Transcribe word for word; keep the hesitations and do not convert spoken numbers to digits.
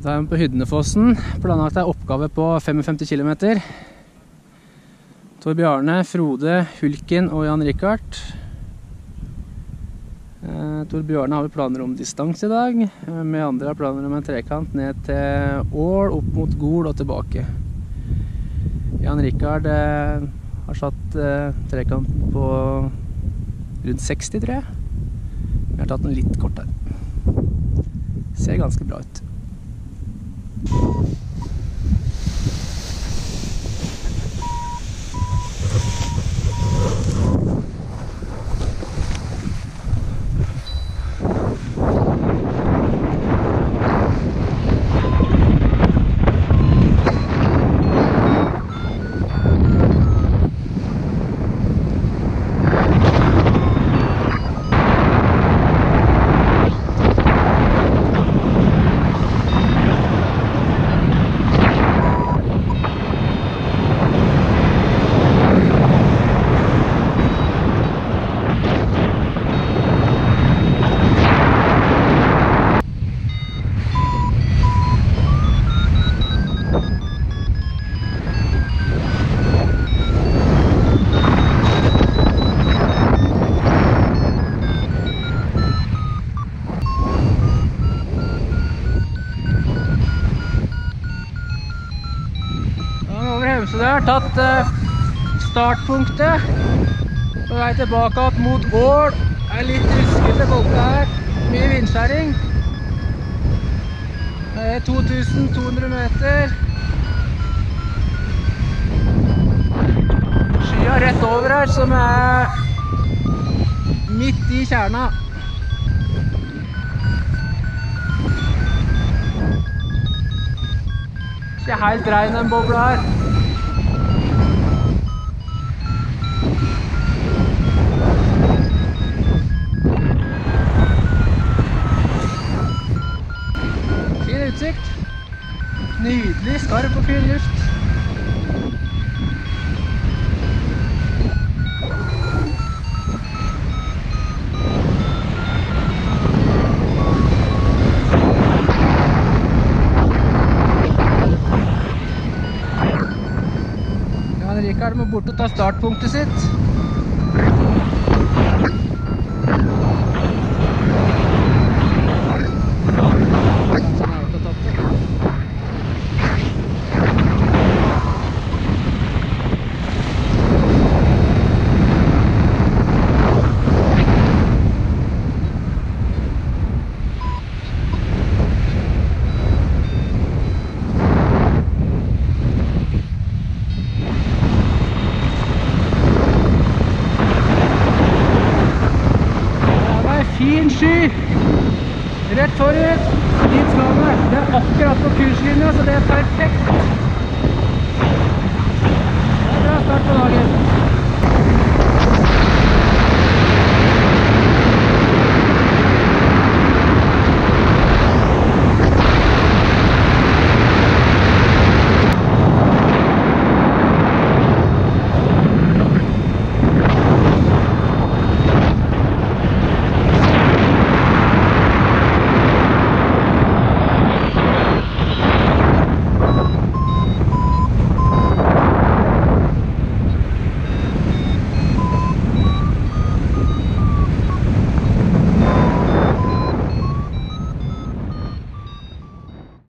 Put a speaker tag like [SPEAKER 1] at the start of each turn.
[SPEAKER 1] Da er vi på Hydnefossen. Planlagt er oppgave på femtifem kilometer. Tor Bjarne, Frode, Hulken og Jan Rikard. Eh, Tor Bjarne har vi planer om distans i dag. Vi andre har planer om en trekant ned til Ål, opp mot Gol og tilbake. Jan Rikard eh, har satt eh, trekanten på rundt seksti, tror jeg. Vi har tatt den litt kortere. Ser ganske bra ut. Så det har tatt uh, startpunktet på vei tilbake opp mot Ål. Det er litt ruskete bolke her, mye vindskjæring. Det er to tusen to hundre meter. Skya rett over her, som er midt i kjerna. Ikke helt regn den bobla her. Utsikt. Nydelig, skarp og fin luft. Jan Rikard må bort og ta startpunktet sitt. Fin sky, rett forut, dit skal vi. Det er akkurat på kurslinja, så det er perfekt. Det er bra start på dagen.